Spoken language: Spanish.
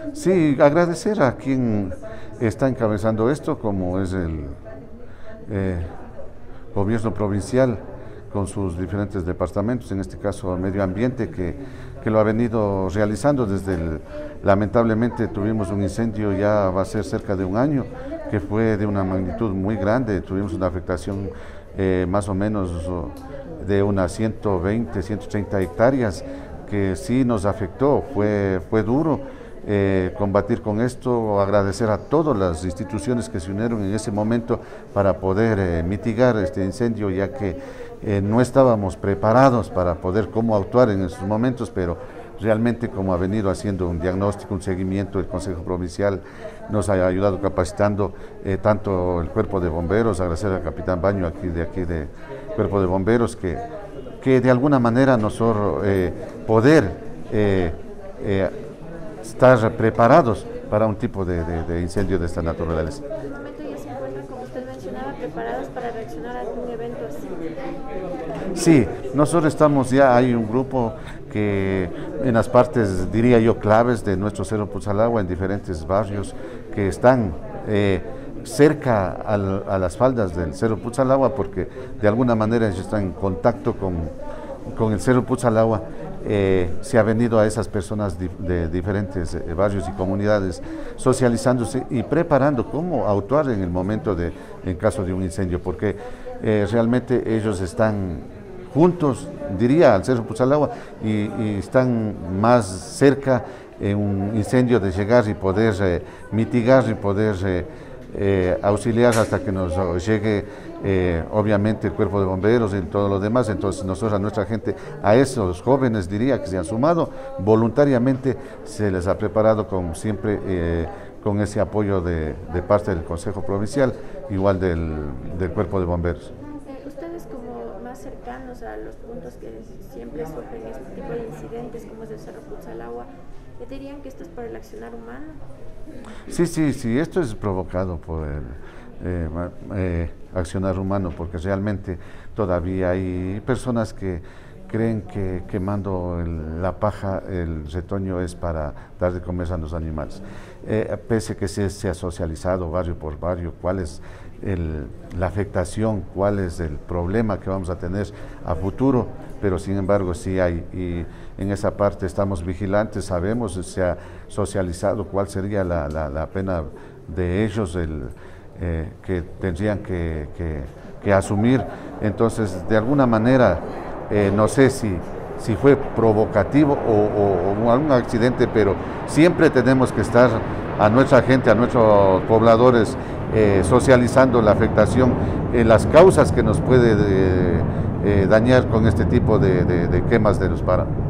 Sí, agradecer a quien está encabezando esto, como es el eh, gobierno provincial con sus diferentes departamentos, en este caso Medio Ambiente, que lo ha venido realizando lamentablemente tuvimos un incendio, ya va a ser cerca de un año, que fue de una magnitud muy grande, tuvimos una afectación más o menos de unas 120, 130 hectáreas, que sí nos afectó, fue duro. Combatir con esto, agradecer a todas las instituciones que se unieron en ese momento para poder mitigar este incendio, ya que no estábamos preparados para poder cómo actuar en esos momentos, pero realmente como ha venido haciendo un diagnóstico, un seguimiento, el Consejo Provincial nos ha ayudado capacitando tanto el Cuerpo de Bomberos, agradecer al Capitán Baño aquí de Cuerpo de Bomberos, que de alguna manera nosotros poder estar preparados para un tipo de incendio de esta naturaleza. Hasta el momento ya se encuentran, como usted mencionaba, preparados para reaccionar a algún evento así. Sí, nosotros estamos ya, hay un grupo que en las partes, diría yo, claves de nuestro Cerro Putzalagua, en diferentes barrios que están cerca a las faldas del Cerro Putzalagua, porque de alguna manera ellos están en contacto con el Cerro Putzalagua. Se ha venido a esas personas de diferentes barrios y comunidades socializándose y preparando cómo actuar en el momento en caso de un incendio, porque realmente ellos están juntos, diría, al Cerro Putzalagua y están más cerca en un incendio de llegar y poder mitigar y poder auxiliar hasta que nos llegue obviamente el cuerpo de bomberos y todo lo demás. Entonces nosotros a nuestra gente, a esos jóvenes diría que se han sumado voluntariamente, se les ha preparado con siempre con ese apoyo de parte del Consejo Provincial, igual del cuerpo de bomberos. Ustedes como más cercanos a los puntos que siempre surgen este tipo de incidentes como es el Cerro Putzalagua, ¿dirían que esto es por el accionar humano? Sí, esto es provocado por el accionar humano, porque realmente todavía hay personas que creen que quemando la paja, el retoño es para dar de comer a los animales. Pese a que se ha socializado barrio por barrio cuál es la afectación, cuál es el problema que vamos a tener a futuro, pero sin embargo sí hay, y en esa parte estamos vigilantes, sabemos, se ha socializado cuál sería la pena de ellos, que tendrían que asumir. Entonces, de alguna manera, no sé si fue provocativo o algún accidente, pero siempre tenemos que estar a nuestra gente, a nuestros pobladores, socializando la afectación, las causas que nos puede dañar con este tipo de quemas de los páramos.